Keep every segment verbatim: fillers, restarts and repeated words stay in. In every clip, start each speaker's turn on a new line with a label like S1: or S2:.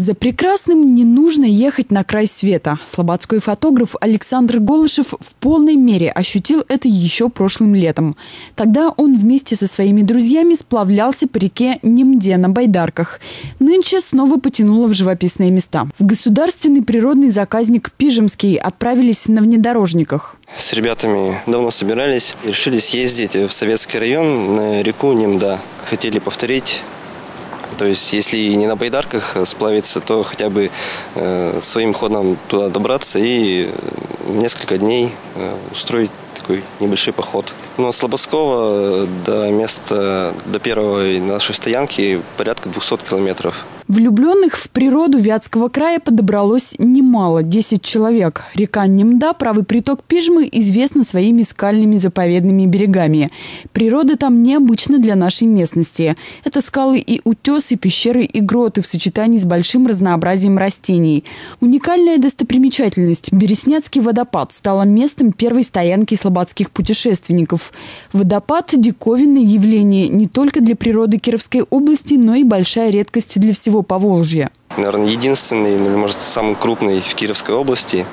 S1: За прекрасным не нужно ехать на край света. Слободской фотограф Александр Голышев в полной мере ощутил это еще прошлым летом. Тогда он вместе со своими друзьями сплавлялся по реке Немде на байдарках. Нынче снова потянуло в живописные места. В государственный природный заказник Пижемский отправились на внедорожниках.
S2: С ребятами давно собирались, решили съездить в Советский район на реку Немда. Хотели повторить. То есть, если не на байдарках сплавиться, то хотя бы э, своим ходом туда добраться и несколько дней э, устроить такой небольшой поход. Но от Слободского до места, до первой нашей стоянки порядка двухсот километров.
S1: Влюбленных в природу Вятского края подобралось немало – десять человек. Река Немда, правый приток Пижмы, известна своими скальными заповедными берегами. Природа там необычна для нашей местности. Это скалы и утесы, пещеры и гроты в сочетании с большим разнообразием растений. Уникальная достопримечательность – Береснятский водопад стала местом первой стоянки слободских путешественников. Водопад – диковинное явление не только для природы Кировской области, но и большая редкость для всего Поволжья.
S2: Наверное, единственный, или, может, самый крупный в Кировской области.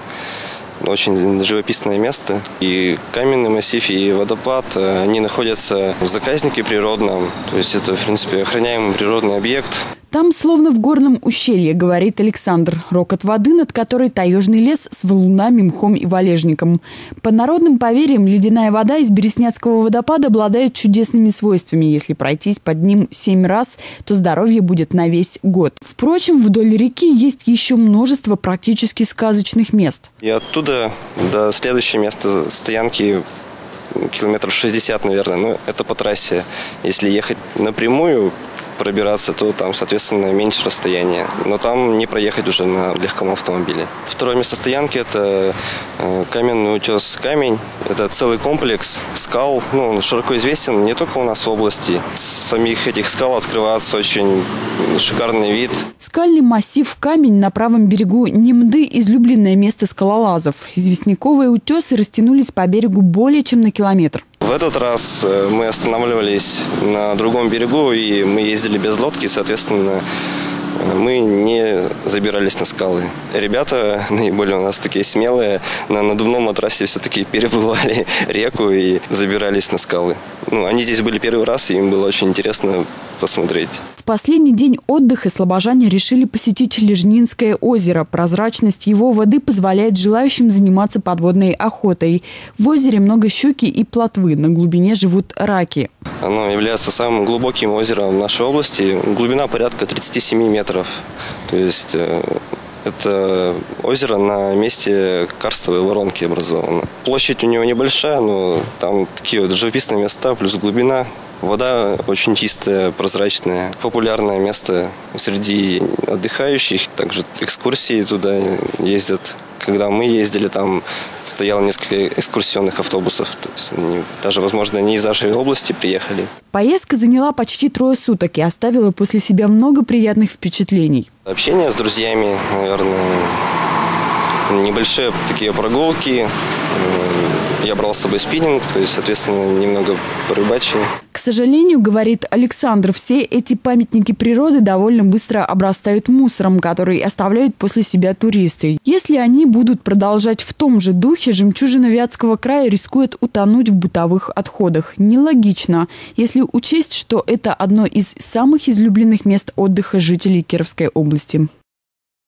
S2: Очень живописное место. И каменный массив, и водопад, они находятся в заказнике природном. То есть это, в принципе, охраняемый природный объект.
S1: Там словно в горном ущелье, говорит Александр. Рокот воды, над которой таежный лес с валунами, мхом и валежником. По народным поверьям, ледяная вода из Береснятского водопада обладает чудесными свойствами. Если пройтись под ним семь раз, то здоровье будет на весь год. Впрочем, вдоль реки есть еще множество практически сказочных мест.
S2: И оттуда до следующего места стоянки километров шестьдесят, наверное. Но это по трассе. Если ехать напрямую, пробираться, то там, соответственно, меньше расстояния. Но там не проехать уже на легком автомобиле. Второе место стоянки – это каменный утес Камень. Это целый комплекс скал. Ну, он широко известен не только у нас в области. С самих этих скал открывается очень шикарный вид.
S1: Скальный массив Камень на правом берегу Немды – излюбленное место скалолазов. Известняковые утесы растянулись по берегу более чем на километр.
S2: В этот раз мы останавливались на другом берегу, и мы ездили без лодки, соответственно, мы не забирались на скалы. Ребята, наиболее у нас такие смелые, на надувном матрасе все-таки переплывали реку и забирались на скалы. Ну, они здесь были первый раз, и им было очень интересно посмотреть.
S1: В последний день отдыха слобожане решили посетить Лежнинское озеро. Прозрачность его воды позволяет желающим заниматься подводной охотой. В озере много щуки и плотвы. На глубине живут раки.
S2: Оно является самым глубоким озером в нашей области. Глубина порядка тридцати семи метров. То есть это озеро на месте карстовой воронки образовано. Площадь у него небольшая, но там такие вот живописные места, плюс глубина. Вода очень чистая, прозрачная. Популярное место среди отдыхающих. Также экскурсии туда ездят. Когда мы ездили, там стояло несколько экскурсионных автобусов. То есть они, даже, возможно, не из нашей области приехали.
S1: Поездка заняла почти трое суток и оставила после себя много приятных впечатлений.
S2: Общение с друзьями, наверное, небольшие такие прогулки. Я брал с собой спиннинг, то есть, соответственно, немного порыбачил.
S1: К сожалению, говорит Александр, все эти памятники природы довольно быстро обрастают мусором, который оставляют после себя туристы. Если они будут продолжать в том же духе, жемчужина Вятского края рискует утонуть в бытовых отходах. Нелогично, если учесть, что это одно из самых излюбленных мест отдыха жителей Кировской области.